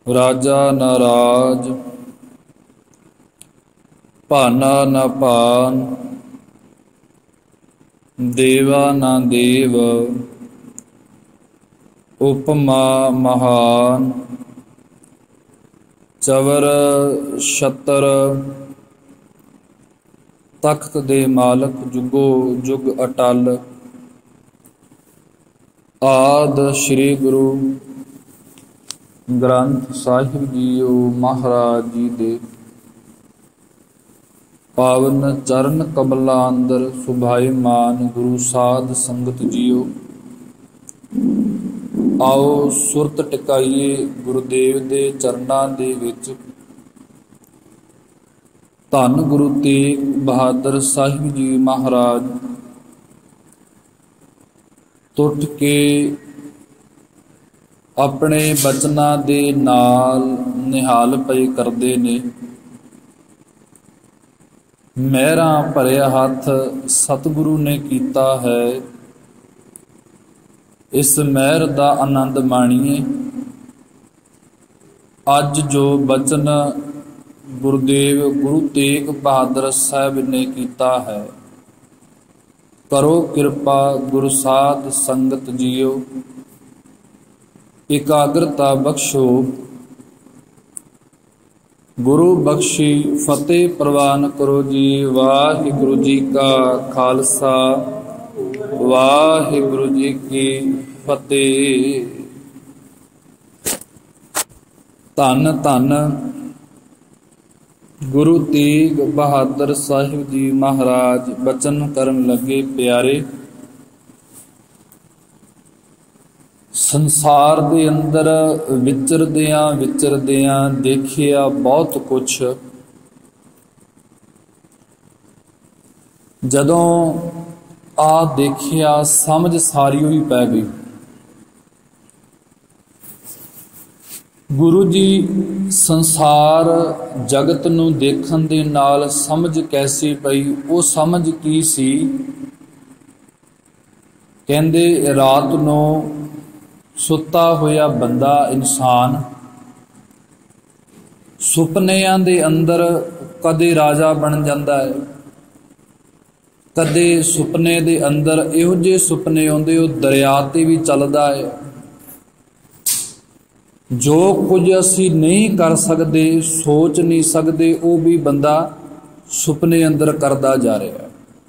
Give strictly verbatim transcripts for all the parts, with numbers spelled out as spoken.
राजा न राज, भाना न भान, देवा न देव, उपमा महान। चवर छतर तख्त दे मालक, जुगो जुग अटल। आद श्री गुरु ग्रंथ साहिब जीओ महाराज जी दे पावन चरण कमला अंदर सुभाईमान गुरु साध संगत जीओ। आओ सुरत टिकाइए गुरुदेव दे चरनां दे विच। धन गुरु तेग बहादुर साहिब जी महाराज टुट के अपने बचनां दे नाल निहाल पए करदे ने। मेहरां भरिया हथ सतगुरु ने कीता है, इस मेहर दा आनंद माणीए। अज जो बचन गुरुदेव गुरु तेग बहादुर साहब ने कीता है, करो कृपा गुरु साध संगत जीओ। एकाग्रता बख्शो, गुरु बख्शी फतेह प्रवान करो जी। वाहिगुरु जी का खालसा, वाहिगुरु जी की फतेह। धन धन गुरु तेग बहादुर साहिब जी महाराज बचन करन लगे। प्यारे, संसार दे अंदर विचरदियां विचरदियां देखिया बहुत कुछ। जदों आ देखिया समझ सारी ही पै गई। गुरु जी संसार जगत नूं देखण दे नाल समझ कैसी पई, वो समझ की सी। कहंदे रात नूं सुता होया बंदा इंसान सुपनियां दे अंदर कदे राजा बन जांदा है, कदे सुपने दे अंदर इहो जे सुपने आउंदे वो दरिया ते भी चलदा है। जो कुछ असी नहीं कर सकते, सोच नहीं सकते, वो भी बंदा सुपने अंदर करदा जा रहा है।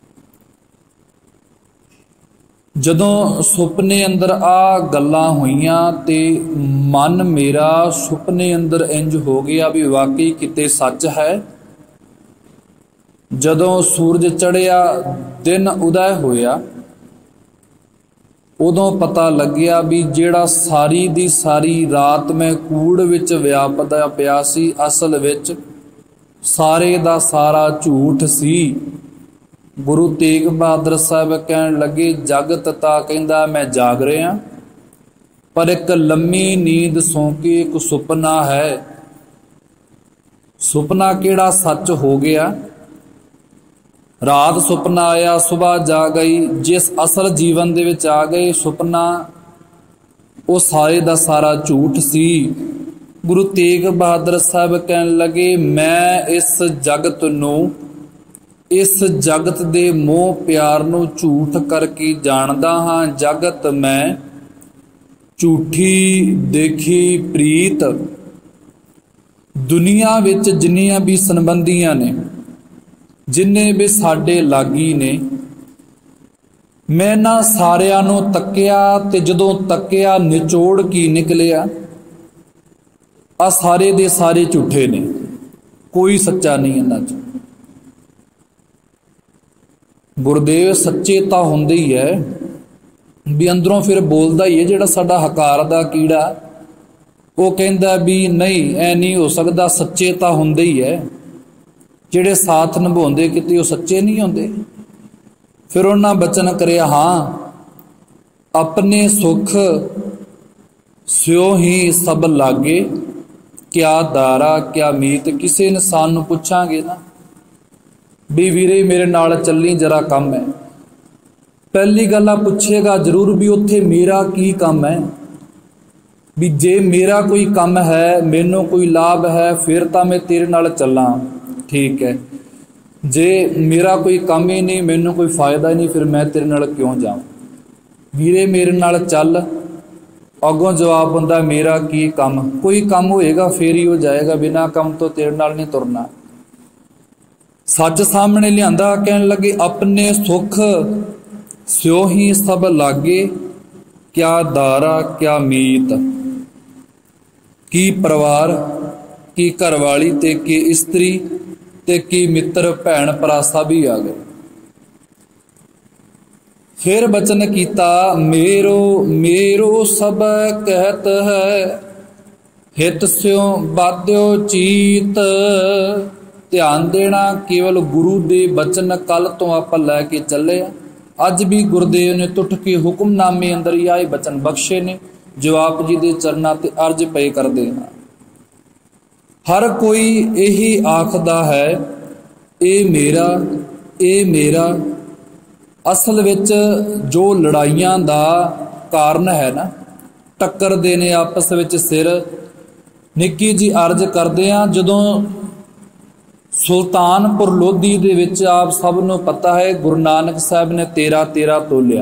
जदों सुपने अंदर आ गल्लां होईयां ते मन मेरा सुपने अंदर इंज हो गया भी वाकई किते सच है। जदों सूरज चढ़िया, दिन उदय होया, उदों पता लग्या भी जेड़ा सारी दी सारी रात मैं कूड़ विच व्यापदा पिया सी, असल विच सारे दा सारा झूठ सी। गुरु तेग बहादुर साहब कहन लगे, जगत तां कहंदा मैं जाग रहा, पर एक लम्मी नींद सौ के एक सुपना है। सुपना केड़ा सच हो गया। रात सुपना आया, सुबह जा गई। जिस असल जीवन दे विच आ गए सुपना, वो सारे दा सारा झूठ सी। गुरु तेग बहादुर साहब कहन लगे, मैं इस जगत नूं, इस जगत दे मोह प्यार नूं झूठ करके जानदा हां। जगत मैं झूठी देखी प्रीत। दुनिया विच जिन्नियां भी संबंधियां ने, जिन्ने भी साडे लागी ने, मैं ना सारियां नूं तक्किया ते जदों तक्किया निचोड़ की निकलिया, आ सारे दे सारे झूठे ने, कोई सच्चा नहीं इन्हां च। गुरदेव सच्चे तां हुंदे ही है, भी अंदरों फिर बोलदा ही है। जिहड़ा साडा हकार दा कीड़ा, वो कहंदा भी नहीं ऐ नहीं हो सकदा, सच्चे तां हुंदे ही है। जिहड़े साथ निभाउंदे किते वो सच्चे नहीं हुंदे। फिर उन्हां बचन करिया, हाँ अपने सुख स्यो ही सब लागे, क्या दारा क्या मीत। किसी इंसान नूं पुछांगे ना भी वीरे मेरे नाल चली जरा काम है, पहली गल आ पुछेगा जरूर भी उत्थे मेरा की काम है। ਵੀ ਜੇ ਮੇਰਾ ਕੋਈ ਕੰਮ ਹੈ, ਮੈਨੂੰ ਕੋਈ ਲਾਭ ਹੈ, ਫਿਰ ਤਾਂ ਮੈਂ ਤੇਰੇ ਨਾਲ ਚੱਲਾਂ, ਠੀਕ ਹੈ। ਜੇ ਮੇਰਾ ਕੋਈ ਕੰਮ ਹੀ ਨਹੀਂ, ਮੈਨੂੰ ਕੋਈ ਫਾਇਦਾ ਹੀ ਨਹੀਂ, ਫਿਰ ਮੈਂ ਤੇਰੇ ਨਾਲ ਕਿਉਂ ਜਾਵਾਂ। ਵੀਰੇ ਮੇਰੇ ਨਾਲ ਚੱਲ। ਅੱਗੋਂ ਜਵਾਬ ਹੁੰਦਾ, ਮੇਰਾ ਕੀ ਕੰਮ, ਕੋਈ ਕੰਮ ਹੋਏਗਾ ਫੇਰ ਹੀ ਉਹ ਜਾਏਗਾ, ਬਿਨਾਂ ਕੰਮ ਤੋਂ ਤੇਰੇ ਨਾਲ ਨਹੀਂ ਤੁਰਨਾ। ਸੱਚ ਸਾਹਮਣੇ ਲਿਆਂਦਾ, ਕਹਿਣ ਲੱਗੇ ਆਪਣੇ ਸੁੱਖ ਸਿਓ ਹੀ ਸਭ ਲਾਗੇ, ਕਿਆ ਦਾਰਾ ਕਿਆ ਮੀਤ। ਕੀ ਪਰਿਵਾਰ, ਕੀ ਘਰਵਾਲੀ ਤੇ ਕੀ ਇਸਤਰੀ ਤੇ ਕੀ ਮਿੱਤਰ ਭੈਣ ਭਰਾ ਸਭ ਹੀ ਆ ਗਏ। ਫਿਰ ਬਚਨ ਕੀਤਾ, ਮੇਰੋ ਮੇਰੋ ਸਭ ਕਹਿਤ ਹੈ, ਹਿਤ ਸਿਓ ਬਾਧਿਓ ਚੀਤ। ਧਿਆਨ ਦੇਣਾ, ਕੇਵਲ ਗੁਰੂ ਦੇ ਬਚਨ ਕੱਲ ਤੋਂ ਆਪਾਂ ਲੈ ਕੇ ਚੱਲੇ ਆ। ਅੱਜ ਵੀ ਗੁਰਦੇਵ ਨੇ ਟੁੱਟ ਕੇ ਹੁਕਮਨਾਮੇ ਅੰਦਰ ਹੀ ਆਏ ਬਚਨ ਬਖਸ਼ੇ ਨੇ, ਜੋ ਆਪ ਜੀ ਦੇ ਚਰਨਾਂ ਤੇ ਅਰਜ ਪਏ ਕਰਦੇ ਹਾਂ। ਹਰ ਕੋਈ ਇਹੀ ਆਖਦਾ ਹੈ, ਇਹ ਮੇਰਾ ਇਹ ਮੇਰਾ। ਅਸਲ ਵਿੱਚ ਜੋ ਲੜਾਈਆਂ ਦਾ ਕਾਰਨ ਹੈ ਨਾ, ਟੱਕਰਦੇ ਨੇ ਆਪਸ ਵਿੱਚ ਸਿਰ। ਨਿੱਕੀ ਜੀ ਅਰਜ ਕਰਦੇ ਆ, ਜਦੋਂ ਸੁਲਤਾਨਪੁਰ ਲੋਧੀ ਦੇ ਵਿੱਚ ਆਪ ਸਭ ਨੂੰ ਪਤਾ ਹੈ ਗੁਰੂ ਨਾਨਕ ਸਾਹਿਬ ਨੇ ਤੇਰਾ ਤੇਰਾ ਤੋਲਿਆ,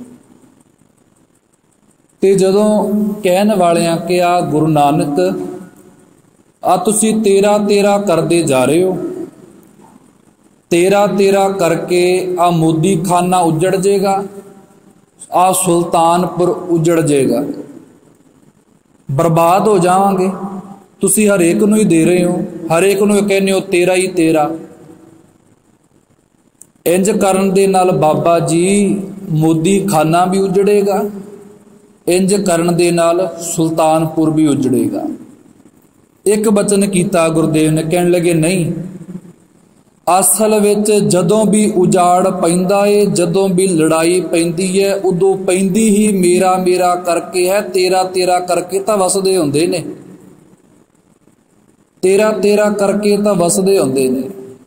ਤੇ ਜਦੋਂ ਕਹਿਣ ਵਾਲਿਆਂ ਕਿਹਾ ਗੁਰੂ ਨਾਨਕ ਆ ਤੁਸੀਂ ਤੇਰਾ ਤੇਰਾ ਕਰਦੇ ਜਾ ਰਹੇ ਹੋ, ਤੇਰਾ ਤੇਰਾ ਕਰਕੇ ਆ ਮੋਦੀ ਖਾਨਾ ਉਜੜ ਜਾਏਗਾ, ਆ ਸੁਲਤਾਨਪੁਰ ਉਜੜ ਜਾਏਗਾ, ਬਰਬਾਦ ਹੋ ਜਾਵਾਂਗੇ। ਤੁਸੀਂ ਹਰੇਕ ਨੂੰ ਹੀ ਦੇ ਰਹੇ ਹੋ, ਹਰੇਕ ਨੂੰ ਕਹਿੰਦੇ ਹੋ ਤੇਰਾ ਹੀ ਤੇਰਾ। ਇੰਜ ਕਰਨ ਦੇ ਨਾਲ ਬਾਬਾ ਜੀ ਮੋਦੀ ਖਾਨਾ ਵੀ ਉਜੜੇਗਾ, ਇੰਜ ਕਰਨ ਦੇ ਨਾਲ ਸੁਲਤਾਨਪੁਰ ਵੀ ਉਜੜੇਗਾ। ਇੱਕ ਬਚਨ ਕੀਤਾ ਗੁਰਦੇਵ ਨੇ, ਕਹਿਣ ਲੱਗੇ ਨਹੀਂ, ਅਸਲ ਵਿੱਚ ਜਦੋਂ ਵੀ ਉਜਾੜ ਪੈਂਦਾ ਏ, ਜਦੋਂ ਵੀ ਲੜਾਈ ਪੈਂਦੀ ਹੈ, ਉਦੋਂ ਪੈਂਦੀ ਹੀ ਮੇਰਾ ਮੇਰਾ ਕਰਕੇ ਹੈ। ਤੇਰਾ ਤੇਰਾ ਕਰਕੇ ਤਾਂ ਵਸਦੇ ਹੁੰਦੇ ਨੇ, ਤੇਰਾ ਤੇਰਾ ਕਰਕੇ ਤਾਂ ਵਸਦੇ ਹੁੰਦੇ ਨੇ।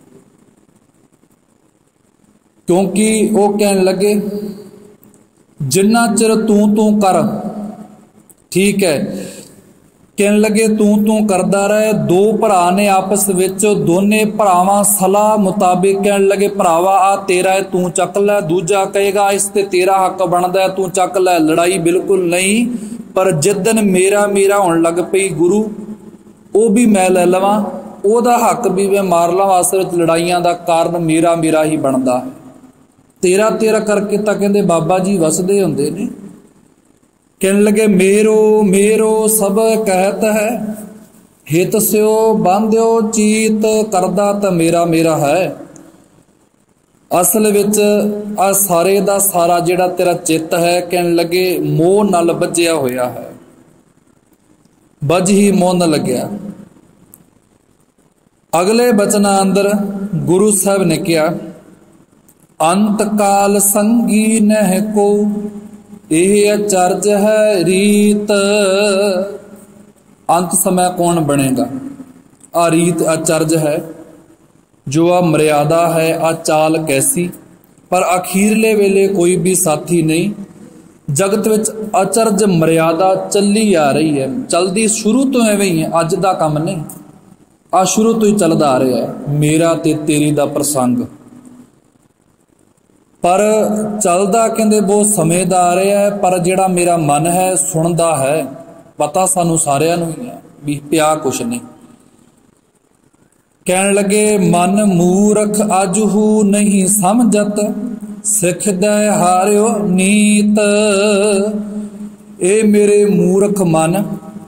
ਕਿਉਂਕਿ ਉਹ ਕਹਿਣ ਲੱਗੇ ਜਿੰਨਾ ਚਿਰ ਤੂੰ ਤੂੰ ਕਰ, ਠੀਕ ਹੈ, ਕਹਿਣ ਲੱਗੇ ਤੂੰ ਤੂੰ ਕਰਦਾ ਰਹੇ। ਦੋ ਭਰਾ ਨੇ ਆਪਸ ਵਿੱਚ, ਦੋਨੇ ਭਰਾਵਾਂ ਸਲਾਹ ਮੁਤਾਬਿਕ ਕਹਿਣ ਲੱਗੇ ਭਰਾਵਾ ਆ ਤੇਰਾ ਹੈ ਤੂੰ ਚੱਕ ਲੈ, ਦੂਜਾ ਕਹੇਗਾ ਇਸ ਤੇ ਤੇਰਾ ਹੱਕ ਬਣਦਾ ਹੈ ਤੂੰ ਚੱਕ ਲੈ। ਲੜਾਈ ਬਿਲਕੁਲ ਨਹੀਂ, ਪਰ ਜਿੱਦਣ ਮੇਰਾ ਮੇਰਾ ਹੋਣ ਲੱਗ ਪਈ ਗੁਰੂ, ਉਹ ਵੀ ਮੈਂ ਲੈ ਲਵਾਂ, ਉਹਦਾ ਹੱਕ ਵੀ ਮੈਂ ਮਾਰ ਲਵਾਂ। ਅਸਲ ਵਿੱਚ ਲੜਾਈਆਂ ਦਾ ਕਾਰਨ ਮੇਰਾ ਮੇਰਾ ਹੀ ਬਣਦਾ ਹੈ। ਤੇਰਾ ਤੇਰਾ ਕਰਕੇ ਤਾਂ ਕਹਿੰਦੇ ਬਾਬਾ ਜੀ ਵਸਦੇ ਹੁੰਦੇ ਨੇ। ਕਹਿਣ ਲੱਗੇ ਮੇਰੋ ਮੇਰੋ ਸਭ ਕਹਿਤ ਹੈ, ਹਿਤ ਸਿਓ ਬਾਂਧਿਓ ਚੀਤ। ਕਰਦਾ ਤਾਂ ਮੇਰਾ ਮੇਰਾ ਹੈ। ਅਸਲ ਵਿੱਚ ਆ ਸਾਰੇ ਦਾ ਸਾਰਾ ਜਿਹੜਾ ਤੇਰਾ ਚਿੱਤ ਹੈ, ਕਹਿਣ ਲੱਗੇ ਮੋਹ ਨਾਲ ਬੱਝਿਆ ਹੋਇਆ ਹੈ, ਬੱਝ ਹੀ ਮੋਹ ਨਾਲ ਲੱਗਿਆ। ਅਗਲੇ ਬਚਨਾਂ ਅੰਦਰ ਗੁਰੂ ਸਾਹਿਬ ਨੇ ਕਿਹਾ ਅੰਤ ਕਾਲ ਸੰਗੀ ਨਹਿ ਕੋ, ਇਹ ਅਚਰਜ ਹੈ ਰੀਤ। ਅੰਤ समय कौन बनेगा, आ रीत अचरज है, जो आ मर्यादा है, आ चाल कैसी। पर अखीरले वेले कोई भी साथी नहीं। जगत विच अचरज मर्यादा चली आ रही है, चलती शुरू तो एवं ही है, अज दा काम नहीं, आ शुरू तो ही चलता आ रहा है मेरा ते तेरी दा प्रसंग। पर चलदा कहंदे बहुत समय दा आ रहा है, पर जिहड़ा मेरा मन है सुनदा है। पता सानू सारिਆਂ ਨੂੰ ही है भी पिया कुछ नहीं। कहन लगे मन मूरख अजहू नहीं समझत, सिख दे हारियो नीत। ए मेरे मूरख मन,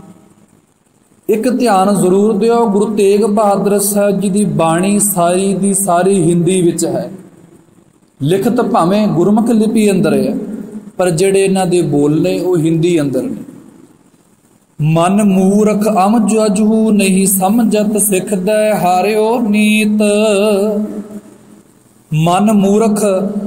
एक ध्यान जरूर दिओ, गुरु तेग बहादुर साहब जी की बाणी सारी दी सारी हिंदी विच है, लिखत भावें गुरमुख लिपि अंदर है, पर जिहड़े इन्हां दे बोल ने वो हिंदी अंदर ने। मन मूरख अम जजहू नहीं समझत, सिख दे हारियो नीत। मन मूरख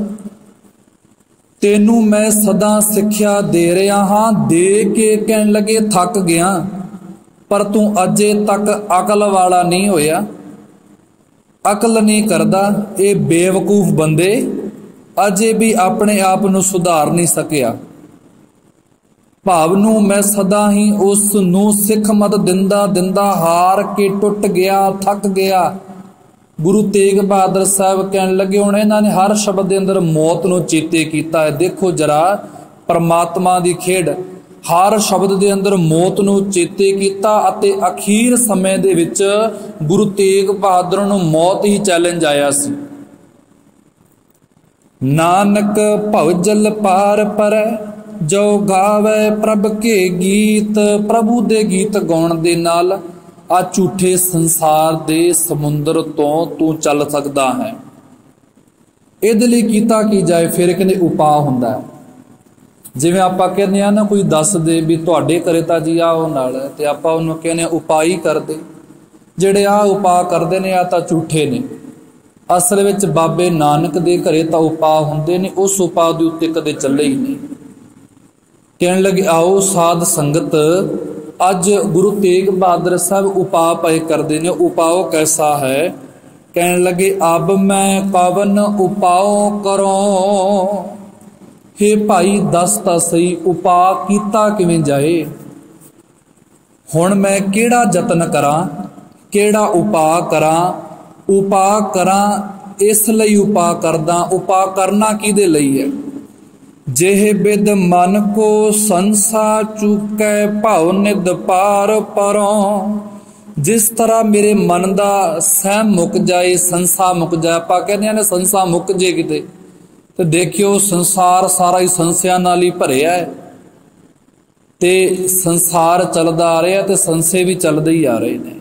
तेनू मैं सदा सिक्ख्या दे रहा हाँ, दे के कहन लगे थक गया, पर तू अजे तक अकल वाला नहीं होया, अकल नहीं करदा। ये बेवकूफ बंदे अजे भी अपने आप नू सुधार नहीं सकिया। ਭਾਵ ਨੂੰ ਮੈਂ ਸਦਾ ਹੀ ਉਸ ਨੂੰ ਸਿੱਖ ਮਤ ਦਿੰਦਾ ਦਿੰਦਾ ਹਾਰ ਕੇ ਟੁੱਟ ਗਿਆ, ਥੱਕ ਗਿਆ। ਗੁਰੂ ਤੇਗ ਬਹਾਦਰ ਸਾਹਿਬ ਕਹਿਣ ਲੱਗੇ ਹੁਣ ਇਹਨਾਂ ਨੇ ਹਰ ਸ਼ਬਦ ਦੇ ਅੰਦਰ ਮੌਤ ਨੂੰ ਚੇਤੇ ਕੀਤਾ ਹੈ। ਦੇਖੋ ਜਰਾ ਪਰਮਾਤਮਾ ਦੀ ਖੇਡ, ਹਰ ਸ਼ਬਦ ਦੇ ਅੰਦਰ ਮੌਤ ਨੂੰ ਚੇਤੇ ਕੀਤਾ ਅਤੇ ਅਖੀਰ ਸਮੇਂ ਦੇ ਵਿੱਚ ਗੁਰੂ ਤੇਗ ਬਹਾਦਰ ਨੂੰ ਮੌਤ ਹੀ ਚੈਲੰਜ ਆਇਆ ਸੀ। ਨਾਨਕ ਭਵਜਲ ਪਾਰ ਪਰੈ ਜੋ ਗਾਵੇ ਪ੍ਰਭ ਕੇ ਗੀਤ। ਪ੍ਰਭੂ ਦੇ ਗੀਤ ਗਾਉਣ ਦੇ ਨਾਲ ਆ ਝੂਠੇ ਸੰਸਾਰ ਦੇ ਸਮੁੰਦਰ ਤੋਂ ਤੂੰ ਚੱਲ ਸਕਦਾ ਹੈ। ਇਹਦੇ ਲਈ ਕੀਤਾ ਕੀ ਜਾਏ? ਫਿਰ ਕਹਿੰਦੇ ਉਪਾਅ ਹੁੰਦਾ ਹੈ। ਜਿਵੇਂ ਆਪਾਂ ਕਹਿੰਦੇ ਆ ਨਾ, ਕੋਈ ਦੱਸ ਦੇ ਵੀ ਤੁਹਾਡੇ ਘਰੇ ਤਾਂ ਜੀ ਆ ਉਹ ਨਾਲ, ਤੇ ਆਪਾਂ ਉਹਨੂੰ ਕਹਿੰਦੇ ਉਪਾਅ ਹੀ ਕਰਦੇ। ਜਿਹੜੇ ਆ ਉਪਾਅ ਕਰਦੇ ਨੇ ਆ ਤਾਂ ਝੂਠੇ ਨੇ। ਅਸਲ ਵਿੱਚ ਬਾਬੇ ਨਾਨਕ ਦੇ ਘਰੇ ਤਾਂ ਉਪਾਅ ਹੁੰਦੇ ਨੇ, ਉਸ ਉਪਾਅ ਦੇ ਉੱਤੇ ਕਦੇ ਚੱਲੇ ਹੀ ਨਹੀਂ। ਕਹਿਣ ਲੱਗੇ ਆਓ ਸਾਧ ਸੰਗਤ, ਅੱਜ ਗੁਰੂ ਤੇਗ ਬਹਾਦਰ ਸਾਹਿਬ ਉਪਾਅ ਪਏ ਕਰਦੇ ਨੇ। ਉਪਾਅ ਕੈਸਾ ਹੈ? ਕਹਿਣ ਲੱਗੇ ਅਬ ਮੈਂ ਕਵਨ ਉਪਾਅ ਕਰੋ। ਹੇ ਭਾਈ ਦੱਸ ਤਾਂ ਸਹੀ ਉਪਾਅ ਕੀਤਾ ਕਿਵੇਂ ਜਾਏ? ਹੁਣ ਮੈਂ ਕਿਹੜਾ ਯਤਨ ਕਰਾਂ, ਕਿਹੜਾ ਉਪਾਅ ਕਰਾਂ? ਉਪਾਅ ਕਰਾਂ ਇਸ ਲਈ ਉਪਾਅ ਕਰਦਾ। ਉਪਾਅ ਕਰਨਾ ਕਿਹਦੇ ਲਈ ਹੈ? ਜਿਹ ਬਿਦ ਮਨ ਕੋ ਸੰਸਾ ਚੁਕੈ ਭਾਉ ਨਿਦ ਪਾਰ ਪਰੋਂ। ਜਿਸ ਤਰ੍ਹਾਂ ਮੇਰੇ ਮਨ ਦਾ ਸਹਿਮ ਮੁੱਕ ਜਾਏ, ਸੰਸਾ ਮੁੱਕ ਜਾਏ। ਆਪਾਂ ਕਹਿੰਦੇ ਨੇ ਸੰਸਾ ਮੁੱਕ ਜੇ ਕਿਤੇ, ਤੇ ਦੇਖਿਓ ਸੰਸਾਰ ਸਾਰਾ ਹੀ ਸੰਸਿਆਂ ਨਾਲ ਹੀ ਭਰਿਆ ਹੈ, ਤੇ ਸੰਸਾਰ ਚੱਲਦਾ ਆ ਰਿਹਾ ਤੇ ਸੰਸੇ ਵੀ ਚੱਲਦੇ ਹੀ ਆ ਰਹੇ ਨੇ।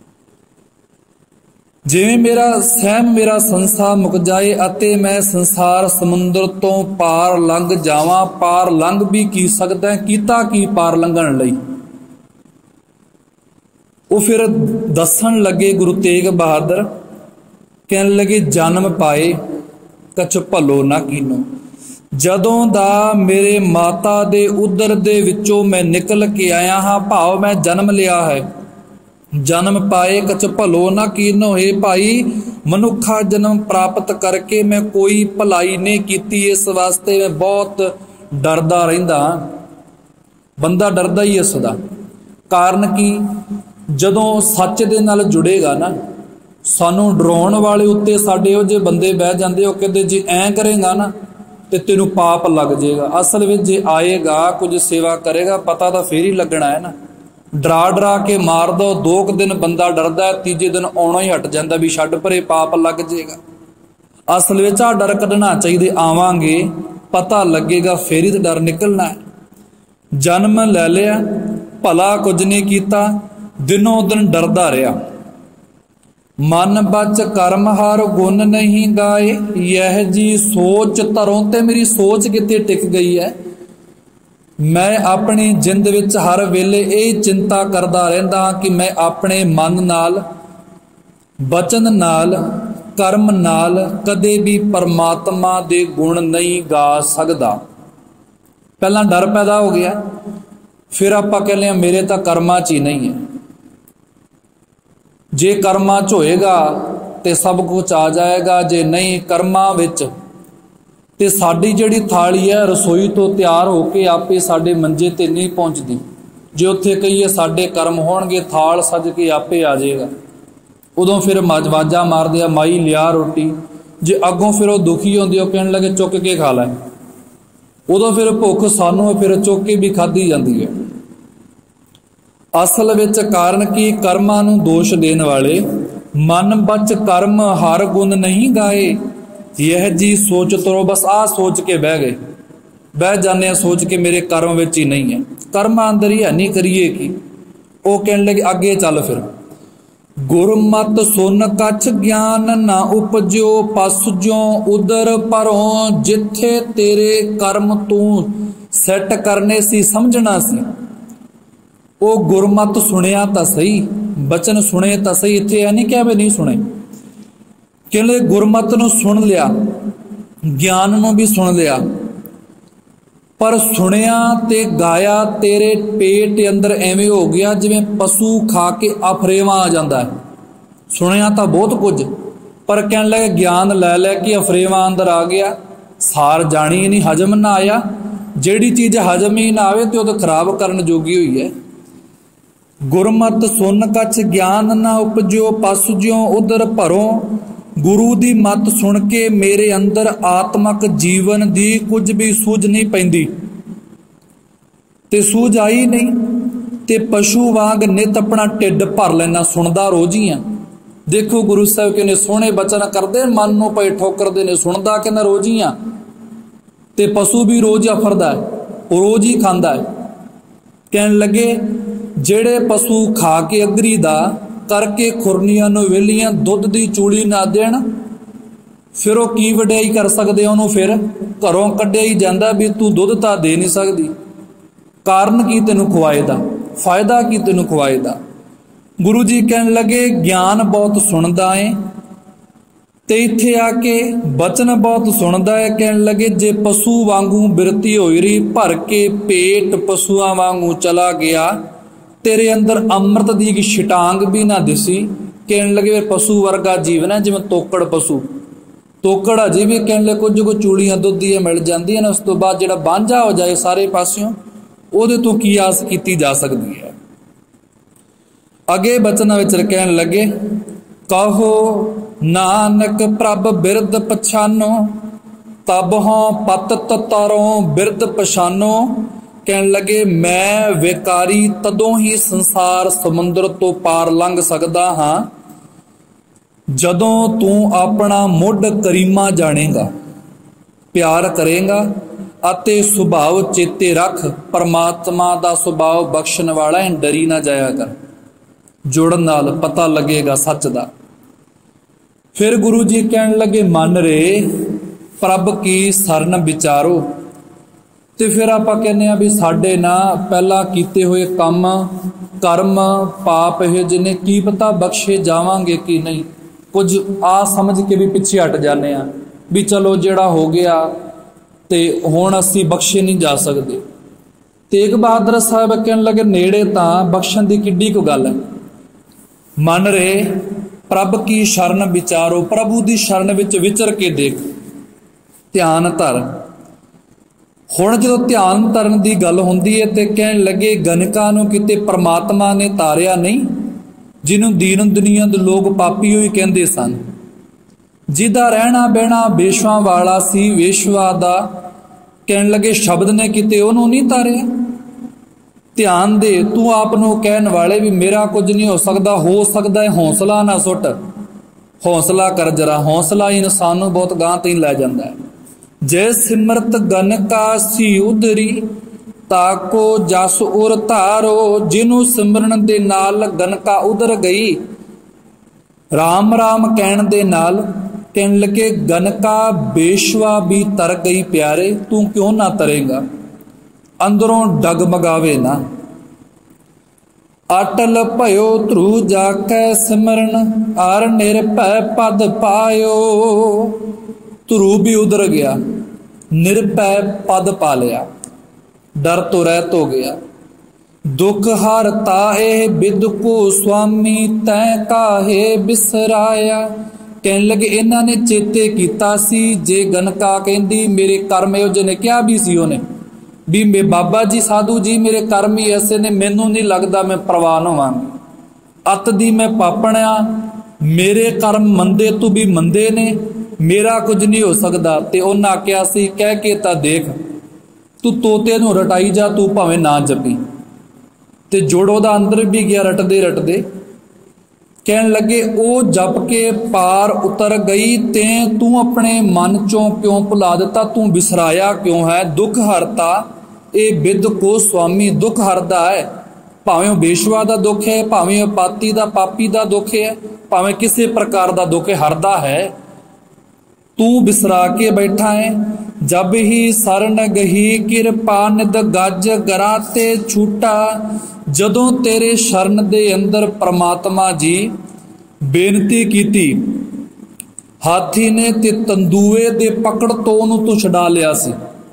ਜਿਵੇਂ ਮੇਰਾ ਸਹਿਮ, ਮੇਰਾ ਸੰਸਾ ਮੁੱਕ ਜਾਏ ਅਤੇ ਮੈਂ ਸੰਸਾਰ ਸਮੁੰਦਰ ਤੋਂ ਪਾਰ ਲੰਘ ਜਾਵਾਂ। ਪਾਰ ਲੰਘ ਵੀ ਕੀ ਸਕਦਾ, ਕੀਤਾ ਕੀ ਪਾਰ ਲੰਘਣ ਲਈ? ਉਹ ਫਿਰ ਦੱਸਣ ਲੱਗੇ ਗੁਰੂ ਤੇਗ ਬਹਾਦਰ, ਕਹਿਣ ਲੱਗੇ ਜਨਮ ਪਾਏ ਕਛ ਭਲੋ ਨਾ ਕੀਨੋ। ਜਦੋਂ ਦਾ ਮੇਰੇ ਮਾਤਾ ਦੇ ਉਦਰ ਦੇ ਵਿੱਚੋਂ ਮੈਂ ਨਿਕਲ ਕੇ ਆਇਆ ਹਾਂ, ਭਾਵ ਮੈਂ ਜਨਮ ਲਿਆ ਹੈ। ਜਨਮ ਪਾਏ ਕਛ ਭਲੋ ਨਾ ਕੀਨੋ। ਹੈ ਭਾਈ ਮਨੁੱਖਾ ਜਨਮ ਪ੍ਰਾਪਤ ਕਰਕੇ ਮੈਂ ਕੋਈ ਭਲਾਈ ਨਹੀਂ ਕੀਤੀ, ਇਸ ਵਾਸਤੇ ਮੈਂ ਬਹੁਤ ਡਰਦਾ ਰਹਿੰਦਾ। ਬੰਦਾ ਡਰਦਾ ਹੀ ਇਸ ਦਾ ਕਾਰਨ ਕੀ? ਜਦੋਂ ਸੱਚ ਦੇ ਨਾਲ ਜੁੜੇਗਾ ਨਾ, ਸਾਨੂੰ ਡਰਾਉਣ ਵਾਲੇ ਉੱਤੇ ਸਾਡੇ ਉਹ ਜਿਹੇ ਬੰਦੇ ਬਹਿ ਜਾਂਦੇ, ਉਹ ਕਹਿੰਦੇ ਜੇ ਐਂ ਕਰੇਗਾ ਨਾ ਤੇ ਤੈਨੂੰ ਪਾਪ ਲੱਗ ਜਾਏਗਾ। ਅਸਲ ਵਿੱਚ ਜੇ ਆਏਗਾ ਕੁਝ ਸੇਵਾ ਕਰੇਗਾ ਪਤਾ ਤਾਂ ਫੇਰ ਹੀ ਲੱਗਣਾ ਹੈ ਨਾ। ਡਰਾ ਡਰਾ ਕੇ ਮਾਰ ਦੋ, ਦੋ ਕੁ ਦਿਨ ਬੰਦਾ ਡਰਦਾ, ਤੀਜੇ ਦਿਨ ਆਉਣਾ ਹੀ ਹਟ ਜਾਂਦਾ ਵੀ ਛੱਡ ਪਰੇ ਪਾਪ ਲੱਗ ਜਾਏਗਾ। ਅਸਲ ਵਿੱਚ ਆ ਡਰ ਕੱਢਣਾ ਚਾਹੀਦੇ, ਆਵਾਂਗੇ ਪਤਾ ਲੱਗੇਗਾ ਫੇਰ ਹੀ ਤਾਂ ਡਰ ਨਿਕਲਣਾ ਹੈ। ਜਨਮ ਲੈ ਲਿਆ, ਭਲਾ ਕੁਝ ਨਹੀਂ ਕੀਤਾ, ਦਿਨੋਂ ਦਿਨ ਡਰਦਾ ਰਿਹਾ। ਮਨ ਬਚ ਕਰਮ ਹਰ ਗੁਣ ਨਹੀਂ ਗਾਏ। ਯਹ ਜੀ ਸੋਚ ਧਰੋਂ ਤੇ ਮੇਰੀ ਸੋਚ ਕਿਤੇ ਟਿਕ ਗਈ ਹੈ। ਮੈਂ ਆਪਣੀ ਜਿੰਦ ਵਿੱਚ ਹਰ ਵੇਲੇ ਇਹ ਚਿੰਤਾ ਕਰਦਾ ਰਹਿੰਦਾ ਕਿ ਮੈਂ ਆਪਣੇ ਮਨ ਨਾਲ, ਬਚਨ ਨਾਲ, ਕਰਮ ਨਾਲ ਕਦੇ ਵੀ ਪਰਮਾਤਮਾ ਦੇ ਗੁਣ ਨਹੀਂ ਗਾ ਸਕਦਾ। ਪਹਿਲਾਂ ਡਰ ਪੈਦਾ ਹੋ ਗਿਆ, ਫਿਰ ਆਪਾਂ ਕਹਿੰਦੇ ਹਾਂ ਮੇਰੇ ਤਾਂ ਕਰਮਾਂ 'ਚ ਹੀ ਨਹੀਂ ਹੈ। ਜੇ ਕਰਮਾਂ 'ਚ ਹੋਏਗਾ ਤੇ ਸਭ ਕੁਝ ਆ ਜਾਏਗਾ, ਜੇ ਨਹੀਂ ਕਰਮਾਂ ਵਿੱਚ ਤੇ ਸਾਡੀ ਜਿਹੜੀ ਥਾਲੀ ਹੈ ਰਸੋਈ ਤੋਂ ਤਿਆਰ ਹੋ ਕੇ ਆਪੇ ਸਾਡੇ ਮੰਜੇ ਤੇ ਨਹੀਂ ਪਹੁੰਚਦੀ। ਜੇ ਉੱਥੇ ਕਹੀਏ ਸਾਡੇ ਕਰਮ ਹੋਣਗੇ, ਥਾਲ ਸਜ ਕੇ ਆਪੇ ਆ ਜਾਏਗਾ। ਉਦੋਂ ਫਿਰ ਮਜਵਾਜਾ ਮਾਰਦੇ ਆ, ਮਾਈ ਲਿਆ ਰੋਟੀ। ਜੇ ਅੱਗੋਂ ਫਿਰ ਉਹ ਦੁਖੀ ਹੁੰਦੇ, ਉਹ ਕਹਿਣ ਲੱਗੇ ਚੁੱਕ ਕੇ ਖਾ ਲੈ। ਉਦੋਂ ਫਿਰ ਭੁੱਖ ਸਾਨੂੰ ਫਿਰ ਚੁੱਕ ਕੇ ਵੀ ਖਾਧੀ ਜਾਂਦੀ ਹੈ। ਅਸਲ ਵਿੱਚ ਕਾਰਨ ਕੀ? ਕਰਮਾਂ ਨੂੰ ਦੋਸ਼ ਦੇਣ ਵਾਲੇ ਮਨ ਬਚ ਕਰਮ ਹਰ ਗੁਣ ਨਹੀਂ ਗਾਏ। ਇਹ ਜੀ ਸੋਚ ਤਰੋ, ਬਸ ਆਹ ਸੋਚ ਕੇ ਬਹਿ ਗਏ, ਬਹਿ ਜਾਂਦੇ ਆ ਸੋਚ ਕੇ ਮੇਰੇ ਕਰਮ ਵਿੱਚ ਹੀ ਨਹੀਂ ਹੈ, ਕਰਮਾਂ ਅੰਦਰ ਹੀ ਹੈ ਨਹੀਂ, ਕਰੀਏ ਕੀ? ਉਹ ਕਹਿਣ ਲੱਗੇ ਅੱਗੇ ਚੱਲ ਫਿਰ। ਗੁਰਮਤਿ ਸੁਨ ਕਛ ਗਿਆਨ ਨਾ ਉਪਜਿਓ, ਪਸ ਜਿਉ ਉਦਰ ਪਰੋਂ। ਜਿੱਥੇ ਤੇਰੇ ਕਰਮ ਤੂੰ ਸੈੱਟ ਕਰਨੇ ਸੀ, ਸਮਝਣਾ ਸੀ, ਉਹ ਗੁਰਮਤਿ ਸੁਣਿਆ ਤਾਂ ਸਹੀ, ਬਚਨ ਸੁਣੇ ਤਾਂ ਸਹੀ। ਇੱਥੇ ਇਹ ਨਹੀਂ ਕਿਹਾ ਵੀ ਨਹੀਂ ਸੁਣੇ, ਕਹਿੰਦੇ ਗੁਰਮਤਿ ਨੂੰ ਸੁਣ ਲਿਆ, ਗਿਆਨ ਨੂੰ ਵੀ ਸੁਣ ਲਿਆ, ਪਰ ਸੁਣਿਆ ਤੇ ਗਾਇਆ ਤੇਰੇ ਪੇਟ ਅੰਦਰ ਐਵੇਂ ਹੋ ਗਿਆ ਜਿਵੇਂ ਪਸ਼ੂ ਖਾ ਕੇ ਅਫਰੇਵਾ ਆ ਜਾਂਦਾ ਹੈ। ਸੁਣਿਆ ਤਾਂ ਬਹੁਤ ਕੁਝ, ਪਰ ਕਹਿਣ ਲੱਗੇ ਗਿਆਨ ਲੈ ਲੈ ਕੇ ਅਫਰੇਵਾ ਅੰਦਰ ਆ ਗਿਆ, ਸਾਰ ਜਾਣੀ ਨਹੀਂ, ਹਜਮ ਨਾ ਆਇਆ। ਜਿਹੜੀ ਚੀਜ਼ ਹਜਮ ਹੀ ਨਾ ਆਵੇ ਤੇ ਉਹ ਤਾਂ ਖਰਾਬ ਕਰਨ ਜੋਗੀ ਹੋਈ ਹੈ। ਗੁਰਮਤਿ ਸੁਨ ਕਛ ਗਿਆਨ ਨਾ ਉਪਜਿਓ, ਪਸ ਜਿਉ ਉਦਰ ਭਰੋ। ਗੁਰੂ ਦੀ ਮੱਤ ਸੁਣ ਕੇ ਮੇਰੇ ਅੰਦਰ ਆਤਮਕ ਜੀਵਨ ਦੀ ਕੁਝ ਵੀ ਸੂਝ ਨਹੀਂ ਪੈਂਦੀ, ਤੇ ਸੂਝ ਆਈ ਨਹੀਂ ਤੇ ਪਸ਼ੂ ਵਾਂਗ ਨਿਤ ਆਪਣਾ ਢਿੱਡ ਭਰ ਲੈਣਾ, ਸੁਣਦਾ ਰੋਜ਼ ਹੀ ਆ। ਦੇਖੋ ਗੁਰੂ ਸਾਹਿਬ ਕਹਿੰਦੇ ਸੋਹਣੇ ਬਚਨ ਕਰਦੇ, ਮਨ ਨੂੰ ਪਏ ਠੋਕਰਦੇ ਨੇ, ਸੁਣਦਾ ਕਹਿੰਦਾ ਰੋਜ਼ ਹੀ ਆ। ਤੇ ਪਸ਼ੂ ਵੀ ਰੋਜ਼ ਅਫਰਦਾ ਹੈ, ਉਹ ਰੋਜ਼ ਹੀ ਖਾਂਦਾ ਹੈ। ਕਹਿਣ ਲੱਗੇ ਜਿਹੜੇ ਪਸ਼ੂ ਖਾ ਕੇ ਅਗਰੀ ਦਾ ਕਰਕੇ ਖੁਰਨੀਆਂ ਨੂੰ ਵਿਹਲੀਆਂ, ਦੁੱਧ ਦੀ ਚੂੜੀ ਨਾ ਦੇਣ, ਫਿਰ ਉਹ ਕੀ ਵਡਿਆਈ ਕਰ ਸਕਦੇ? ਉਹਨੂੰ ਫਿਰ ਘਰੋਂ ਕੱਢਿਆ ਹੀ ਜਾਂਦਾ ਵੀ ਤੂੰ ਦੁੱਧ ਤਾਂ ਦੇ ਨਹੀਂ ਸਕਦੀ। ਕਾਰਨ ਕੀ ਤੈਨੂੰ ਖਵਾਏ ਦਾ, ਫਾਇਦਾ ਕੀ ਤੈਨੂੰ ਖਵਾਏ ਦਾ? ਗੁਰੂ ਜੀ ਕਹਿਣ ਲੱਗੇ ਗਿਆਨ ਬਹੁਤ ਸੁਣਦਾ ਏ, ਤੇ ਇੱਥੇ ਆ ਕੇ ਬਚਨ ਬਹੁਤ ਸੁਣਦਾ ਹੈ। ਕਹਿਣ ਲੱਗੇ ਜੇ ਪਸ਼ੂ ਵਾਂਗੂ ਬਿਰਤੀ ਹੋਈ ਰਹੀ, ਭਰ ਕੇ ਪੇਟ ਪਸ਼ੂਆਂ ਵਾਂਗੂ ਚਲਾ ਗਿਆ, ਤੇਰੇ ਅੰਦਰ ਅੰਮ੍ਰਿਤ ਦੀ ਇੱਕ ਛਟਾਂਗ ਵੀ ਨਾ ਦਿਸੀ। ਕਹਿਣ ਲੱਗੇ ਪਸ਼ੂ ਵਰਗਾ ਜੀਵਨ ਹੈ, ਜਿਵੇਂ ਤੋਕੜ ਪਸ਼ੂ। ਤੋਕੜ ਅਜੇ ਵੀ ਕਹਿਣ ਲੱਗੇ ਕੁਝ ਕੁ ਚੂੜੀਆਂ ਦੁੱਧ ਦੀਆਂ ਮਿਲ ਜਾਂਦੀਆਂ ਨੇ, ਉਸ ਤੋਂ ਬਾਅਦ ਜਿਹੜਾ ਬਾਂਝਾ ਹੋ ਜਾਏ ਸਾਰੇ ਪਾਸਿਓਂ, ਉਹਦੇ ਤੋਂ ਕੀ ਆਸ ਕੀਤੀ ਜਾ ਸਕਦੀ ਹੈ? ਅੱਗੇ ਬਚਨਾਂ ਵਿੱਚ ਕਹਿਣ ਲੱਗੇ ਕਹੋ ਨਾਨਕ ਪ੍ਰਭ ਬਿਰਦ ਪਛਾਨੋ, ਤਬ ਹੋਂ ਪਤ ਤਤਾਰੋਂ ਬਿਰਦ ਪਛਾਨੋ। ਕਹਿਣ ਲੱਗੇ ਮੈਂ ਵਿਕਾਰੀ ਤਦੋਂ ਹੀ ਸੰਸਾਰ ਸਮੁੰਦਰ ਤੋਂ ਪਾਰ ਲੰਘ ਸਕਦਾ ਹਾਂ ਜਦੋਂ ਤੂੰ ਆਪਣਾ ਮੁੱਢ ਕਰੀਮਾ ਜਾਣੇਗਾ, ਪਿਆਰ ਕਰੇਗਾ ਅਤੇ ਸੁਭਾਅ ਚੇਤੇ ਰੱਖ, ਪਰਮਾਤਮਾ ਦਾ ਸੁਭਾਅ ਬਖਸ਼ਣ ਵਾਲਾ ਹੈ, ਡਰੀ ਨਾ ਜਾਇਆ ਕਰ। ਜੁੜਨ ਨਾਲ ਪਤਾ ਲੱਗੇਗਾ ਸੱਚ ਦਾ। ਫਿਰ ਗੁਰੂ ਜੀ ਕਹਿਣ ਲੱਗੇ ਮਨ ਰੇ ਪ੍ਰਭ ਕੀ ਸਰਨ ਵਿਚਾਰੋ। ਤੇ ਫਿਰ ਆਪਾਂ ਕਹਿੰਦੇ ਆ ਵੀ ਸਾਡੇ ਨਾ ਪਹਿਲਾਂ ਕੀਤੇ ਹੋਏ ਕੰਮ ਕਰਮ ਪਾਪ ਇਹ ਜਿਹਨੇ ਕੀ ਪਤਾ ਬਖਸ਼ੇ ਜਾਵਾਂਗੇ ਕਿ ਨਹੀਂ। ਕੁਝ ਆ ਸਮਝ ਕੇ ਵੀ ਪਿੱਛੇ ਹਟ ਜਾਂਦੇ ਆ ਵੀ ਚਲੋ ਜਿਹੜਾ ਹੋ ਗਿਆ ਤੇ ਹੁਣ ਅਸੀਂ ਬਖਸ਼ੇ ਨਹੀਂ ਜਾ ਸਕਦੇ। ਤੇਗ ਬਹਾਦਰ ਸਾਹਿਬ ਕਹਿਣ ਲੱਗੇ ਨੇੜੇ ਤਾਂ ਬਖਸ਼ਣ ਦੀ ਕਿੱਡੀ ਕੁ ਗੱਲ ਹੈ। ਮਨ ਰੇ ਪ੍ਰਭ ਕੀ ਸ਼ਰਨ ਵਿਚਾਰੋ, ਪ੍ਰਭੂ ਦੀ ਸ਼ਰਨ ਵਿੱਚ ਵਿਚਰ ਕੇ ਦੇਖ, ਧਿਆਨ ਧਰ। ਹੁਣ ਜਦੋਂ ਧਿਆਨ ਧਰਨ ਦੀ ਗੱਲ ਹੁੰਦੀ ਹੈ ਤੇ ਕਹਿਣ ਲੱਗੇ ਗਨਕਾਂ ਨੂੰ ਕਿਤੇ ਪਰਮਾਤਮਾ ਨੇ ਤਾਰਿਆ ਨਹੀਂ, ਜਿਹਨੂੰ ਦੀਨ ਦੁਨੀਆ ਦੇ ਲੋਕ ਪਾਪੀ ਹੋਈ ਕਹਿੰਦੇ ਸਨ, ਜਿਹਦਾ ਰਹਿਣਾ ਬਹਿਣਾ ਬੇਸ਼ਵਾ ਵਾਲਾ ਸੀ, ਵੇਸ਼ਵਾ ਦਾ। ਕਹਿਣ ਲੱਗੇ ਸ਼ਬਦ ਨੇ ਕਿਤੇ ਉਹਨੂੰ ਨਹੀਂ ਤਾਰਿਆ। ਧਿਆਨ ਦੇ, ਤੂੰ ਆਪ ਨੂੰ ਕਹਿਣ ਵਾਲੇ ਵੀ ਮੇਰਾ ਕੁਝ ਨਹੀਂ ਹੋ ਸਕਦਾ, ਹੋ ਸਕਦਾ ਹੈ। ਹੌਸਲਾ ਨਾ ਸੁੱਟ, ਹੌਸਲਾ ਕਰ ਜਰਾ। ਹੌਸਲਾ ਇਨਸਾਨ ਨੂੰ ਬਹੁਤ ਗਾਂਹ ਤੀਂ ਲੈ ਜਾਂਦਾ ਹੈ। ਜੈ ਸਿਮਰਤ ਗਨਕਾ ਸੀ ਉਧਰੀ, ਤਾਕੋ ਜਸ ਉਰ ਧਾਰੋ। ਜਿਹਨੂੰ ਸਿਮਰਨ ਦੇ ਨਾਲ ਗਨਕਾ ਉਧਰ ਗਈ, ਰਾਮ ਰਾਮ ਕਹਿਣ ਦੇ ਨਾਲ ਕਹਿਣ ਲੱਗੇ ਗਨਕਾ ਬੇਸ਼ਵਾ ਵੀ ਤਰ ਗਈ ਪਿਆਰੇ, ਤੂੰ ਕਿਉਂ ਨਾ ਤਰੇਗਾ? ਅੰਦਰੋਂ ਡਗਮਗਾਵੇ ਨਾ। ਅਟਲ ਭਇਓ ਧਰੂ ਜਾ ਕੈ ਸਿਮਰਨ, ਅਰ ਨਿਰਭੈ ਪਦ ਪਾਇਓ। ਧਰੂ ਵੀ ਉਧਰ ਗਿਆ, ਨਿਰਭੈ ਪਦ ਪਾ ਲਿਆ, ਡਰ ਤੋਂ ਰਹਿਤ ਹੋ ਗਿਆ। ਦੁਖ ਹਰਤਾ ਇਹ ਬਿਦ ਕੋ ਸੁਆਮੀ, ਤੈ ਕਾਹੇ ਬਿਸਰਾਇਆ। ਕਹਿਣ ਲੱਗੇ ਇਹਨਾਂ ਨੇ ਚੇਤੇ ਕੀਤਾ ਸੀ, ਜੇ ਗਨਕਾ ਕਹਿੰਦੀ ਮੇਰੇ ਕਰਮ ਇਹੋ ਜਿਹੇ ਨੇ, ਕਿਹਾ ਵੀ ਸੀ ਉਹਨੇ ਵੀ ਮੇ ਬਾਬਾ ਜੀ ਸਾਧੂ ਜੀ ਮੇਰੇ ਕਰਮ ਹੀ ਐਸੇ ਨੇ, ਮੈਨੂੰ ਨਹੀਂ ਲੱਗਦਾ ਮੈਂ ਪ੍ਰਵਾਨ ਹੋਵਾਂਗੀ। ਅੱਤ ਦੀ ਮੈਂ ਪਾਪਣਿਆ, ਮੇਰੇ ਕਰਮ ਮੰਦੇ ਤੋਂ ਵੀ ਮੰਦੇ ਨੇ, ਮੇਰਾ ਕੁਝ ਨਹੀਂ ਹੋ ਸਕਦਾ। ਤੇ ਉਹਨਾਂ ਆਖਿਆ ਸੀ ਕਹਿ ਕੇ ਤਾਂ ਦੇਖ, ਤੂੰ ਤੋਤੇ ਨੂੰ ਰਟਾਈ ਜਾ, ਤੂੰ ਭਾਵੇਂ ਨਾ ਜਪੀ। ਤੇ ਜੋੜ ਉਹਦਾ ਅੰਦਰ ਵੀ ਗਿਆ ਰਟਦੇ ਰਟਦੇ। ਕਹਿਣ ਲੱਗੇ ਉਹ ਜਪ ਕੇ ਪਾਰ ਉਤਰ ਗਈ, ਤੇ ਤੂੰ ਆਪਣੇ ਮਨ ਚੋਂ ਕਿਉਂ ਭੁਲਾ ਦਿੱਤਾ? ਤੂੰ ਵਿਸਰਾਇਆ ਕਿਉਂ ਹੈ? ਦੁੱਖ ਹਰਤਾ ਇਹ ਬਿਦ ਕੋ ਸੁਆਮੀ, ਦੁੱਖ ਹਰਦਾ ਹੈ। ਭਾਵੇਂ ਉਹ ਬੇਸ਼ਵਾ ਦਾ ਦੁੱਖ ਹੈ, ਭਾਵੇਂ ਉਹ ਪਾਤੀ ਦਾ ਪਾਪੀ ਦਾ ਦੁੱਖ ਹੈ, ਭਾਵੇਂ ਕਿਸੇ ਪ੍ਰਕਾਰ ਦਾ ਦੁੱਖ ਹਰਦਾ ਹੈ। ਤੂੰ ਬਿਸਰਾ ਕੇ ਬੈਠਾ ਹੈ। ਜਬ ਹੀ ਸਰਨ ਗਹੀ ਕਿਰਪਾ ਨਿਦ ਗੱਜ ਗਰਾ ਤੇ ਛੂਟਾ। ਜਦੋਂ ਤੇਰੇ ਸ਼ਰਨ ਦੇ ਅੰਦਰ ਪ੍ਰਮਾਤਮਾ ਜੀ ਬੇਨਤੀ ਕੀਤੀ, ਹਾਥੀ ਨੇ ਤੇ ਤੰਦੂਏ ਦੇ ਪਕੜ ਤੋਂ ਉਹਨੂੰ ਤੂੰ ਛਡਾ ਲਿਆ ਸੀ।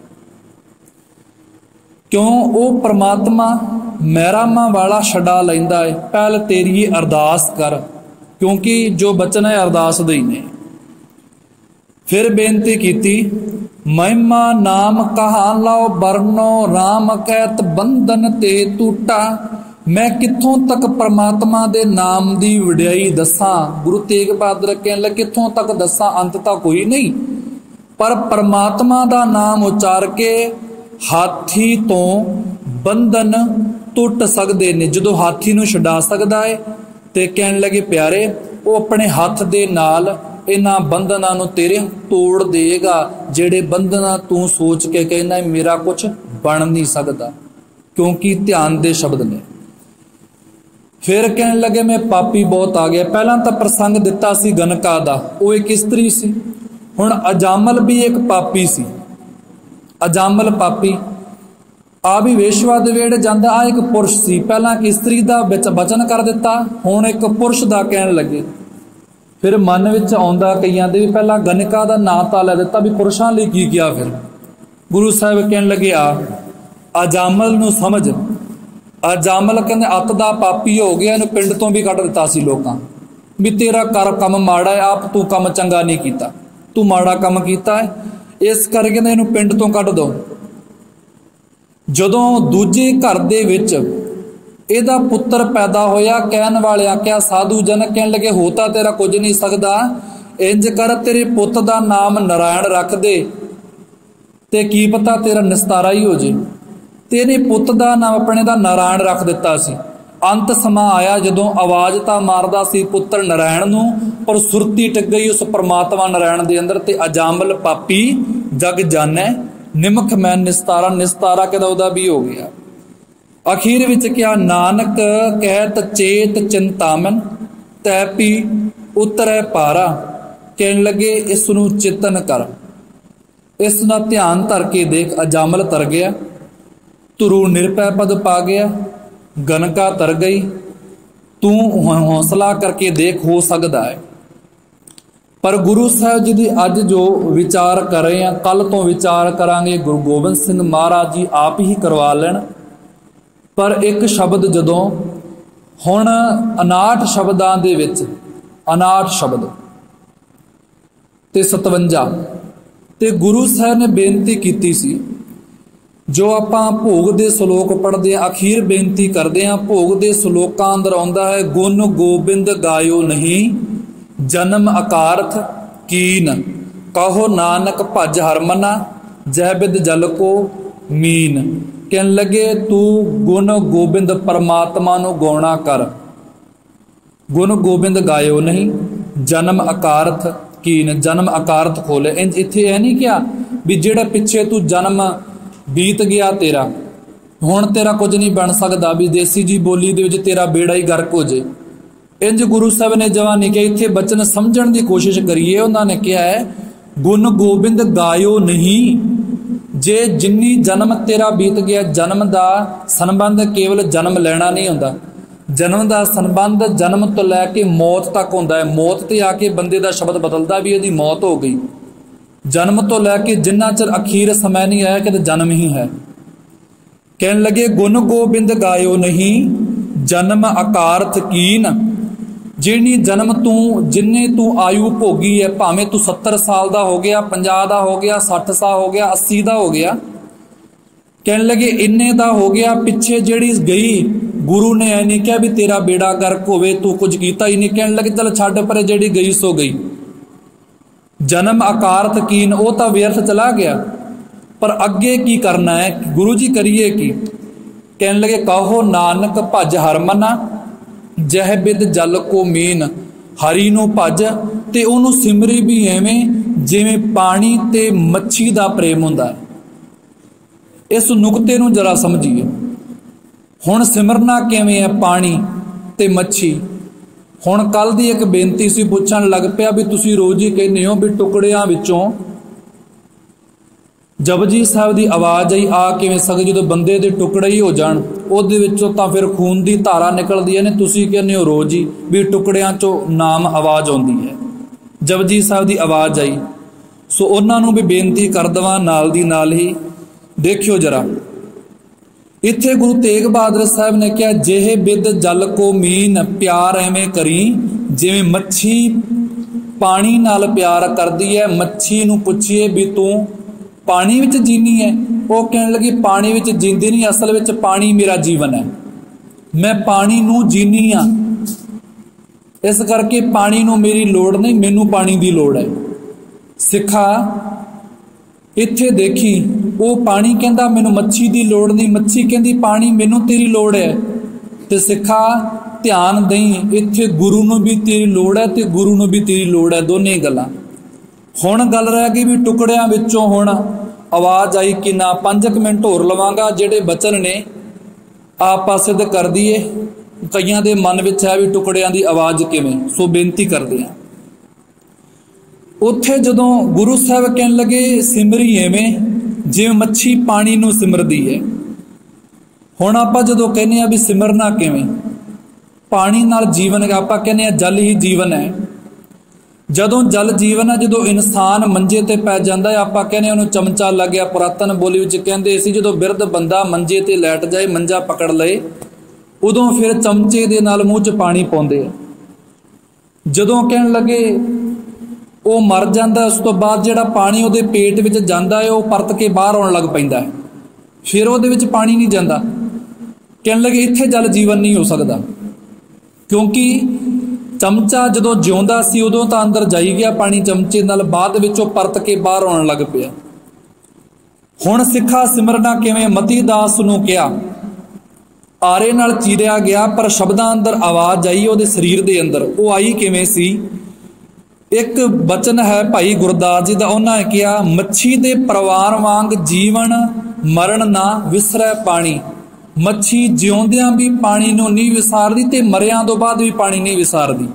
ਕਿਉਂ? ਉਹ ਪ੍ਰਮਾਤਮਾ ਮਹਿਰਾਮਾ ਵਾਲਾ ਛਡਾ ਲੈਂਦਾ ਹੈ। ਪਹਿਲ ਤੇਰੀ ਅਰਦਾਸ ਕਰ, ਕਿਉਂਕਿ ਜੋ ਬਚਨ ਹੈ ਅਰਦਾਸ ਦੇ ਹੀ ਨੇ। ਫਿਰ ਬੇਨਤੀ ਕੀਤੀ, महिमा नाम कहा लाओ बरनो राम कहत बंधन ते टूटा। मैं कित्थों तक परमात्मा दे नाम दी वडियाई दसां। गुरु तेग बहादुर कहन लगे कित्थों तक दसां, अंत तां कोई नहीं, पर परमात्मा दा नाम उचार के हाथी तो बंधन टुट सकते ने। जो हाथी नूं छुड़ा सकदा है ते कहन लगे प्यारे वो अपने हाथ दे नाल इन्हां बंधनां नूं तेरे तोड़ देगा, जेड़े बंधना तू सोच के कहना मेरा कुछ बन नहीं सकता, क्योंकि ध्यान दे शब्द ने। फिर कहने लगे मैं पापी बहुत आ गया। पहला तो प्रसंग दिता सी गनका दा, वो एक स्त्री सी। हुण अजामल भी एक पापी सी। अजामल पापी आ भी वेश्वा दे वेड़े जांदा, आ एक पुरुष सी। पहला एक स्त्री दा विच वचन कर दिता, हुण एक पुरुष दा कहन लगे। फिर मन विच आउंदा कईयां दे भी पहला गनका दा नां तां लै दिता भी पुरुषां लई की किया। फिर गुरु साहिब कहन लगे आ अजामल नूं समझ। अजामल कहंदे अत दा पापी हो गया, इहनूं पिंड तो भी कढ दिता सी लोकां भी तेरा कर कम माड़ा है, आप तू कम चंगा नहीं कीता, तू माड़ा कम कीता है, इस करके कहंदे इहनूं पिंड तो कढ दो। जदों दूजे घर दे विच इहदा पुत्र पैदा होया, कहण वाले आख्या साधु जन कहण लगे होता तेरा कुछ नहीं सकदा, इंज कर तेरे पुत दा नाम नारायण रख दे ते की पता तेरा निस्तारा ही हो जे। तेरे पुत दा नाम अपने दा नारायण रख दिता सी। अंत समा आया जदों आवाज तां मारदा सी पुत्र नारायण नूं, पर सुरती टिक गई उस परमात्मा नारायण दे अंदर ते अजामल पापी जग जानै निमख मैं निस्तारा। निस्तारा कहदा उहदा भी हो गया। अखीर विच क्या नानक कहत चेत चिंतामन तै पी उतरै पारा। कहण लगे इस नूं चिंतन कर, इस ना ध्यान धर के देख। अजामल तर गया, तुरू निरपै पद पा गया, गनका तर गई। तू हौसला करके देख, हो सकता है। पर गुरु साहब जी की अज जो विचार कर रहे हैं, कल तो विचार करांगे गुरु गोबिंद सिंह महाराज जी आप ही करवा लेण। पर एक शब्द जदों हुण अनाठ शब्दां दे विच अनाठ शब्द ते सतवंजा ते गुरु साहब ने बेनती कीती सी। जो आपां भोग दे श्लोक पढ़ते हैं, अखीर बेनती करते हैं, भोग दे श्लोकां अंदर आउंदा है गुण गोबिंद गायो नहीं जन्म अकारथ कीन, कहो नानक भज हरमना जह बिद जल को मीन। कहन लगे तू गुण गोबिंद परमात्मा नूं गाउणा कर। गुण गोबिंद गायो नहीं जन्म अकारथ कीन, जन्म अकारथ खोले। इंज इत्थे यह नहीं क्या भी जेड़ा पिछे तू जन्म बीत गया तेरा, हुण तेरा कुछ नहीं बन सकता, भी देसी जी बोली दे विच तेरा बेड़ा ही गर्क हो जे। इंज गुरु साहब ने जवां नहीं कहा, इत्थे बचन समझण की कोशिश करिए। उन्होंने कहा है गुण गोबिंद गायो नहीं, जे जिन्नी जन्म तेरा बीत गया, जन्म का संबंध केवल जन्म लेना नहीं होंदा, जन्म का संबंध जन्म तो लैके मौत तक होंदा है। मौत ते आके बंदे का शब्द बदलता भी यदि मौत हो गई, जन्म तो लैके जिन्ना चर अखीर समय नहीं आया कि जन्म ही है। कहन लगे गुण गोबिंद गायो नहीं जन्म अकारथ कीन, जिनी जन्म तू जिन्ने तू आयु भोगी है, भावें तू सत्तर साल का हो गया, पंजाह का हो गया, सठ साल हो गया, अस्सी का हो गया, कहन लगे इन्ने का हो गया, पिछे जिहड़ी गई गुरु ने ऐ नहीं कहा भी तेरा बेड़ा गर्क होवे, तू कुछ कीता ही नहीं। कहन लगे चल छड्ड परे, जिहड़ी गई सो गई। जन्म अकारथ कीन वो तो व्यर्थ चला गया, पर अगे की करना है गुरु जी करिए की। कहन लगे कहो नानक भज हरमना जह बिद जल को मीन, हरि नूं भज ते उहनूं सिमरी भी एवें जिवें पानी ते मच्छी दा प्रेम हुंदा है। इस नुकते नूं जरा समझिए। हुण सिमरना किवें है पानी ते मच्छी। हुण कल दी एक बेनती सी, पुछण लग पिया भी तुसीं रोज ही कहने हो भी टुकड़ियां विचों जपजी साहब की आवाज़ आई आ किवें सकदी, जो बंदे दे टुकड़े ही हो जाण उहदे विचों तां फिर खून की धारा निकलदी है ने, तुसीं कहने हो रोज ही भी टुकड़ियां चों नाम आवाज़ आउंदी है। जपजी साहब की आवाज़ आई, सो उन्हां नूं भी बेनती कर दवां नाल दी नाल ही देखियो जरा। इत्थे गुरु तेग बहादुर साहब ने कहा जेह बिद जल को मीन, प्यार एवें करी जिवें मच्छी पानी नाल प्यार करदी है। मच्छी नूं पुछिए भी तू पानी विच जीनी है। वो कहने लगी पानी विच जींदी नहीं, असल विच पानी मेरा जीवन है, मैं पानी नूं जीनी हाँ, इस करके पानी नूं मेरी लोड़ नहीं, मैनू पानी की लोड़ है। सिखा इत्थे देखी, वो पानी कहंदा मैनू मच्छी की लोड़ नहीं, मच्छी कहंदी पानी मैनू तेरी लोड़ है। ते सिखा ध्यान दई, इत्थे गुरु नूं भी तेरी लोड़ है ते गुरु नूं भी तेरी लोड़ है, दोने गल्लां। हुण गल रह गई भी टुकड़ियां विचों हुण आवाज़ आई कि ना पांच कुछ मिनट होर लवांगा, जिहड़े बचन ने आपा सिद्ध कर दईए। कईयां दे मन विच है भी टुकड़ियां दी आवाज़ किवें, सो बेनती करदे आ। उत्थे जदों गुरु साहब कहन लगे सिमरी एवें जिवें मच्छी पानी नूं सिमरदी है। हुण आपां जदों कहने आ भी सिमरना किवें, पानी नाल जीवन है, आपां कहने आ जल ही जीवन है। जदों जल जीवन है, जदों इंसान मंजे ते पै जांदा है, आपां कहने उहनूं चमचा लग गया। पुरातन बोली विच कहंदे सी जदों बिरध बंदा मंजे ते लैट जाए, मंजा पकड़ लए, उदों फिर चमचे दे नाल मूँह च पानी पाउंदे। जदों कहण लगे वो मर जाता, उस तो बाद जिहड़ा पानी उहदे पेट विच जांदा है, वो परत के बाहर आउण लग पैंदा है, फिर उहदे विच पानी नहीं जांदा। कहण लगे इत्थे जल जीवन नहीं हो सकदा, क्योंकि चमचा जदों जिउंदा सी उदों तां अंदर जाई गया पानी चमचे नाल, बाद विचों परत के बाहर आउण लग पिया। हुण सिखा सिमरना किवें, मती दास नूं कहा, आरे नाल चीरिया गया, पर शब्दां अंदर आवाज़ आई उहदे शरीर दे अंदर। वो आई किवें सी, एक बचन है भाई गुरदास जी का, उन्होंने कहा मच्छी दे परवार वांग जीवन मरण ना विसरै पानी। मच्छी जिउंदियां भी पानी नूं नहीं विसारदी ते मरियां तो बाद भी पानी नहीं विसारदी।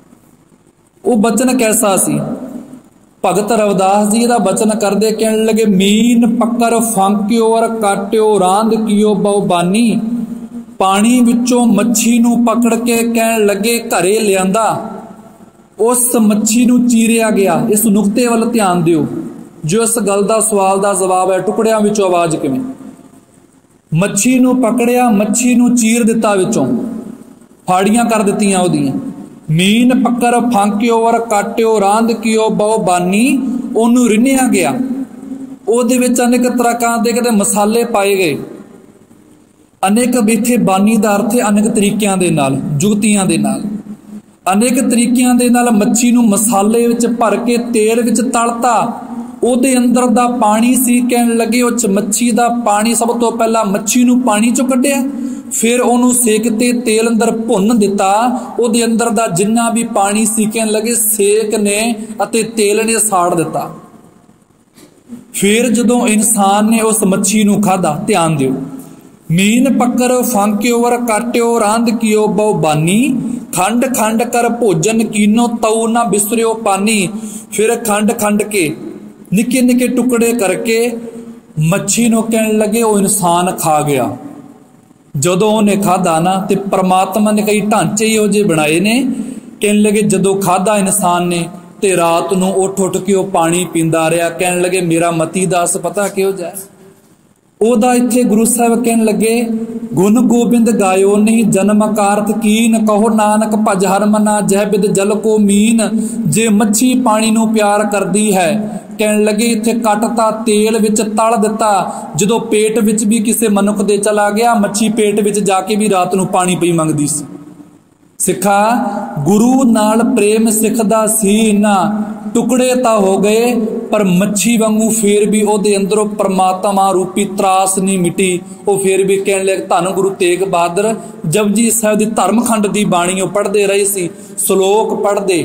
वो बचन कैसा सी, भगत रविदास जी का बचन करदे कहण लगे मीन पक्कर फांक्यो और काट्यो रांद कियो बहुबानी। पानी विचों मच्छी नूं पकड़ के कहण लगे घरे लियांदा, उस मच्छी नूं चीरिया गया। इस नुकते वाल ध्यान दिओ, जो इस गल का सवाल का जवाब है। टुकड़ियां विचों आवाज़ किवें, मच्छी नूं पकड़िया, मच्छी नूं चीर दिता, विचों फाड़ियां कर दित्तियां ओहदियां। मीन पक्कर फांक्यो और काट्यो रांद कियो बहुबानी, ओनूं रिन्निया गया। ओहदे विच अनेक तरह दे किते मसाले पाए गए। अनेक इत्थे बानी दा अर्थ है अनेक तरीकिਆਂ दे नाल, जुगतियां दे नाल, अनेक तरीकिਆਂ दे नाल मच्छी नूं मसाले विच भर के तेल विच तलता। ਉਹਦੇ अंदर दा पानी सी, कहण लगे उस मच्छी दा पानी सब तो पहला मच्छी नूं पानी चों कढिया, फिर ਉਹਨੂੰ सेक ते तेल अंदर भुन दिता। ਉਹਦੇ अंदर दा जिन्ना भी पानी सी, कहण लगे सेक ने अते तेल ने साड़ दिता। फिर जदों इंसान ने उस मच्छी नूं खाधा, ध्यान दिओ, मीन पक्कर फांक्यो वर काट्यो रांद कियो बहुबानी। खंड खंड कर भोजन कीनो तऊ ना बिसरियो पानी। फिर खंड खंड के निके निके टुकड़े करके मच्छी नूं कहण लगे वो इंसान खा गया। जदों उन्हें खाधा ना, ते परमात्मा ने कई ढांचे इहो जिहे बनाए ने। कहण लगे जदों खाधा इंसान ने ते रात नूं उठ उठ के वो पानी पींदा रहा। कहण लगे मेरा मती दास पता किहो जिहा है। ओदा इत्थे गुरु साहब कहन लगे गुण गोबिंद गायो नहीं जन्म कारत कीन। कहो नानक भज हर मना जह बिद जल को मीन। जे मच्छी पानी नूं प्यार करदी है, कहन लगे इत्थे कटता तेल विच तल दिता। जदों पेट विच भी किसी मनुख दे चला गया, मच्छी पेट विच जाके भी रात नूं पानी पई मंगदी सी। सिखा गुरु नाल प्रेम सिखदा सी ना, टुकड़े तां हो गए पर मच्छी वांगू फिर भी ओहदे अंदरों परमात्मा रूपी त्रास नहीं मिटी। वो फिर भी कहण लगे धन गुरु तेग बहादुर जपजी साहिब दी धर्मखंड दी बाणी वो पढ़दे रहे सी, श्लोक पढ़दे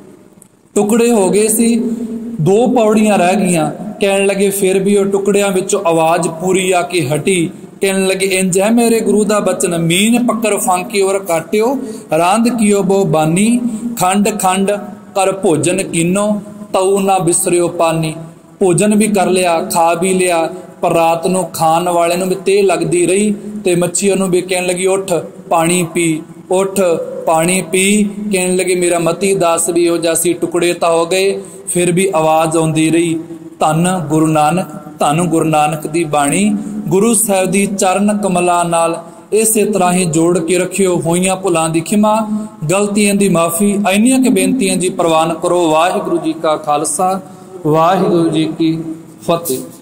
टुकड़े हो गए सी, दो पौड़ियां रह गईयां। कहण लगे फिर भी वो टुकड़ियां विचों आवाज़ पूरी आके हटी। कहने लगे इंज है मेरे गुरु का बचन, मीन पक्कर फांकी और काट्यो रांद कियो बो बानी। खंड खंड कर भोजन कीनो तऊ ना बिसरियो पानी। भोजन भी कर लिया, खा भी लिया, पर रात नूं खाण वाले नूं भी ते लगदी रही। ते मच्छी नूं भी कहण लगी उठ पानी पी, उठ पानी पी। कहण लगे मेरा मती दास भी हो जासी, टुकड़े तो हो गए फिर भी आवाज़ आउंदी रही। धन गुरु नानक, धन गुरु नानक दी बाणी गुरु साहिब दी चरण कमलां नाल इसे तरह ही जोड़ के रखियो। होइयां भुलां दी खिमा, गलतियां दी माफ़ी, इन्नियां के बेनतियां जी प्रवान करो। वाहिगुरू जी का खालसा, वाहिगुरू जी की फतेह।